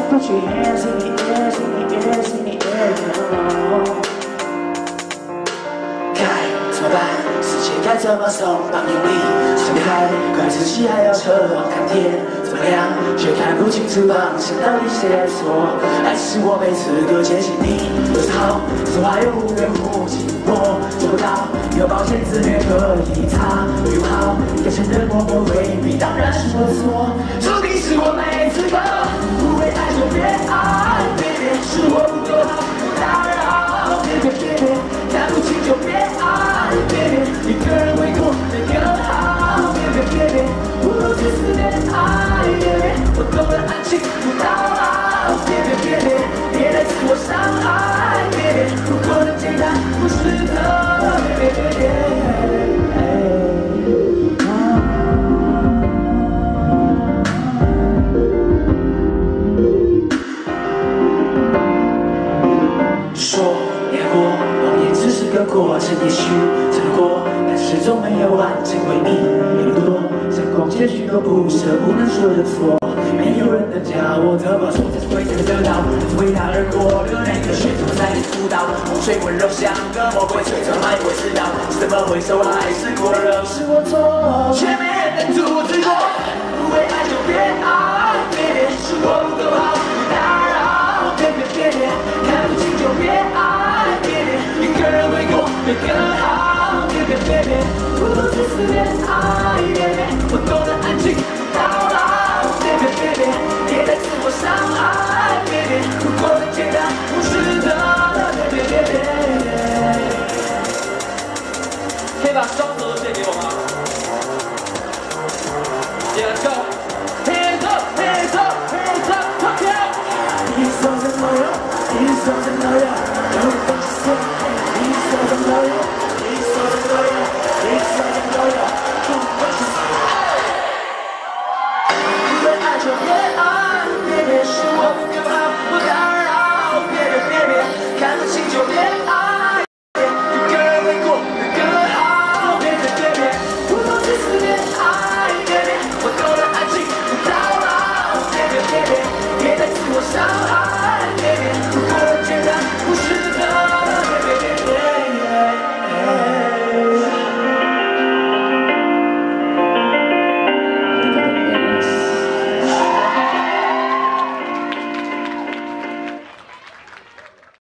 Put your hands in the air, in the air, in the air. 该怎么办？世界该怎么松绑用力撑开？快自己还要扯望看天怎么亮，却看不清楚方向到底谁错。还是我没资格接近你的好，说话又忽远忽近，我做不到。有保险自虐可以擦与好，也承认我不回避，当然是我错，注定是我没资格。不会爱就别爱，别是我不够好，不打扰，别，看不清就别爱，别一个人会过得更好，别，不如去死恋爱，别，我懂了安静不打扰，别来自我伤害，别，如果能简单不值得，别。说也过，谎言只是个过程，也许真的过，但始终没有完整。为你有多，成功结局都不舍，不能说的错。没有人能教我怎么做才是对的得到，为他而过的那个选择在你辅导。洪水温柔像个魔鬼，吹着麦会知道怎么回首还是过热，是我错，却没人能阻止我。不会爱就别爱，别是我不够好，不打扰，别，看不清就别爱，别一个人会过得更好，别，不如去死恋爱，别，我懂得安静不打扰，别来自我伤害，别，如果能简单不值得，别。可以把双手都借给我吗？Let's go. Hands up, hands up, hands up, fuck it. These songs are loyal, these songs are loyal. Don't think you say, these songs are loyal, these songs are loyal, these songs are loyal. Don't think you say. 不会爱就别爱，别是我不够好，不打扰，别，看不清就别爱。